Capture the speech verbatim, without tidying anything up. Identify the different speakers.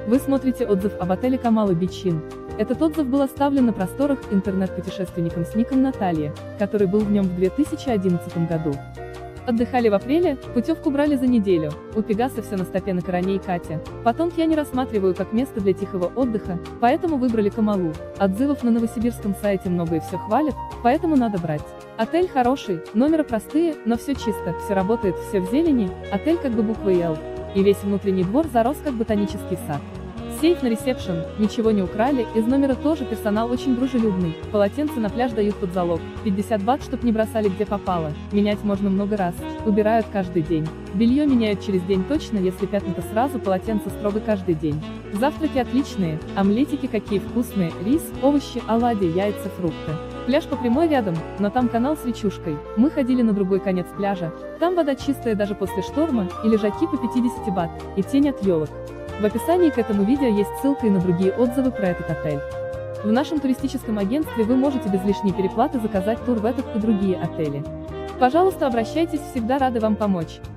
Speaker 1: Вы смотрите отзыв об отеле Камала Бичин. Этот отзыв был оставлен на просторах интернет-путешественником с ником Наталья, который был в нем в две тысячи одиннадцатом году. Отдыхали в апреле, путевку брали за неделю, у Пегаса все на стопе на короне и Кате. Потом я не рассматриваю как место для тихого отдыха, поэтому выбрали Камалу. Отзывов на новосибирском сайте много и все хвалят, поэтому надо брать. Отель хороший, номера простые, но все чисто, все работает, все в зелени, отель как бы буквой «Л». И весь внутренний двор зарос как ботанический сад. Сейф на ресепшн, ничего не украли, из номера тоже персонал очень дружелюбный, полотенце на пляж дают под залог, пятьдесят бат, чтоб не бросали где попало, менять можно много раз, убирают каждый день. Белье меняют через день точно, если пятна-то сразу, полотенце строго каждый день. Завтраки отличные, омлетики какие вкусные, рис, овощи, оладьи, яйца, фрукты. Пляж по прямой рядом, но там канал с речушкой. Мы ходили на другой конец пляжа, там вода чистая даже после шторма, и лежаки по пятьдесят бат, и тень от елок. В описании к этому видео есть ссылка и на другие отзывы про этот отель. В нашем туристическом агентстве вы можете без лишней переплаты заказать тур в этот и другие отели. Пожалуйста, обращайтесь, всегда рады вам помочь.